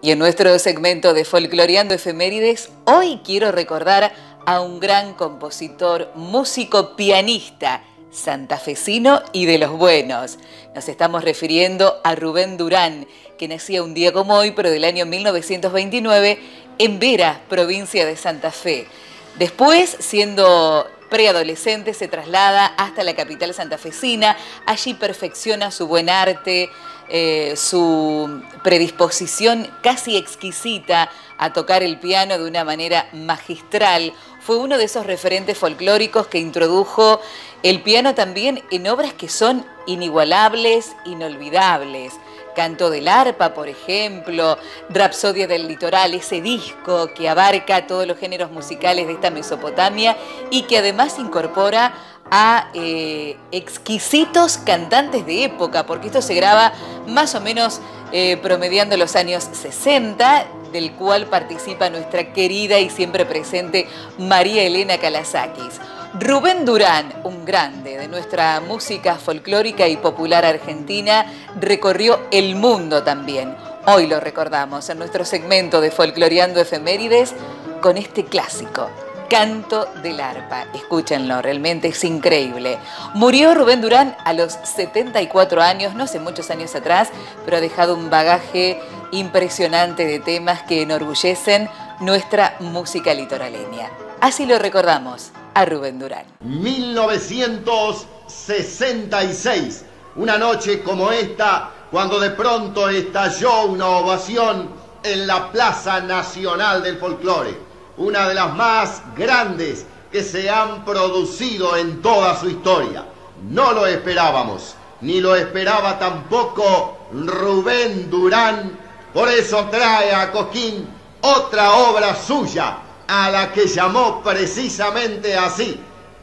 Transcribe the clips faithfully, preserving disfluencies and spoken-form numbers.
Y en nuestro segmento de Folcloreando Efemérides, hoy quiero recordar a un gran compositor, músico, pianista, santafesino y de los buenos. Nos estamos refiriendo a Rubén Durán, que nacía un día como hoy, pero del año mil novecientos veintinueve, en Vera, provincia de Santa Fe. Después, siendo preadolescente, se traslada hasta la capital santafesina. Allí perfecciona su buen arte, eh, su predisposición casi exquisita a tocar el piano de una manera magistral. Fue uno de esos referentes folclóricos que introdujo el piano también en obras que son inigualables, inolvidables. Canto del Arpa, por ejemplo, Rapsodia del Litoral, ese disco que abarca todos los géneros musicales de esta Mesopotamia y que además incorpora a eh, exquisitos cantantes de época, porque esto se graba más o menos eh, promediando los años sesenta, del cual participa nuestra querida y siempre presente María Elena Kalasakis. Rubén Durán, un grande de nuestra música folclórica y popular argentina, recorrió el mundo también. Hoy lo recordamos en nuestro segmento de Folcloreando Efemérides con este clásico, Canto del Arpa. Escúchenlo, realmente es increíble. Murió Rubén Durán a los setenta y cuatro años, no hace muchos años atrás, pero ha dejado un bagaje impresionante de temas que enorgullecen nuestra música litoraleña. Así lo recordamos a Rubén Durán. mil novecientos sesenta y seis, una noche como esta, cuando de pronto estalló una ovación en la Plaza Nacional del Folclore, una de las más grandes que se han producido en toda su historia. No lo esperábamos, ni lo esperaba tampoco Rubén Durán, por eso trae a Cosquín otra obra suya, a la que llamó precisamente así,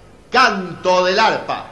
Canto del Arpa.